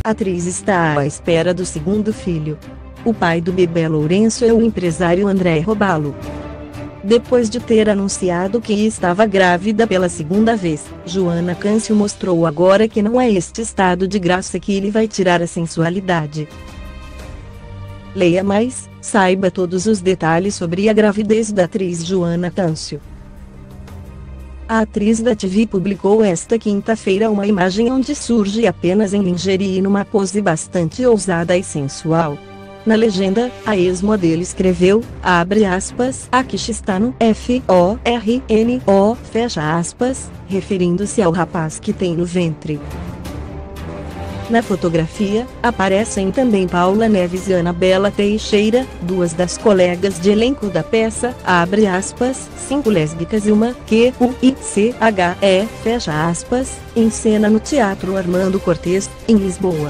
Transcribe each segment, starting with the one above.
A atriz está à espera do segundo filho. O pai do bebê Lourenço é o empresário André Robalo. Depois de ter anunciado que estava grávida pela segunda vez, Joana Câncio mostrou agora que não é este estado de graça que lhe vai tirar a sensualidade. Leia mais, saiba todos os detalhes sobre a gravidez da atriz Joana Câncio. A atriz da TV publicou esta quinta-feira uma imagem onde surge apenas em lingerie e numa pose bastante ousada e sensual. Na legenda, a ex-modelo escreveu, abre aspas, aqui está no FORNO, fecha aspas, referindo-se ao rapaz que tem no ventre. Na fotografia, aparecem também Paula Neves e Anabela Teixeira, duas das colegas de elenco da peça, abre aspas, 5 lésbicas e uma QUICHE, fecha aspas, em cena no Teatro Armando Cortez, em Lisboa.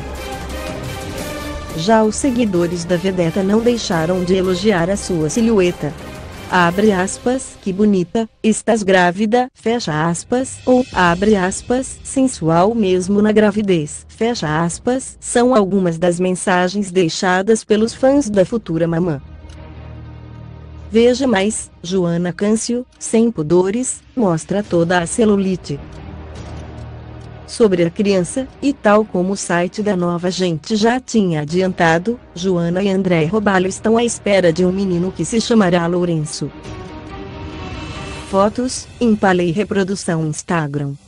Já os seguidores da vedeta não deixaram de elogiar a sua silhueta. Abre aspas, que bonita, estás grávida, fecha aspas, ou, abre aspas, sensual mesmo na gravidez, fecha aspas, são algumas das mensagens deixadas pelos fãs da futura mamã. Veja mais, Joana Câncio, sem pudores, mostra toda a celulite. Sobre a criança, e tal como o site da Nova Gente já tinha adiantado, Joana e André Robalo estão à espera de um menino que se chamará Lourenço. Fotos, Impalei Reprodução Instagram.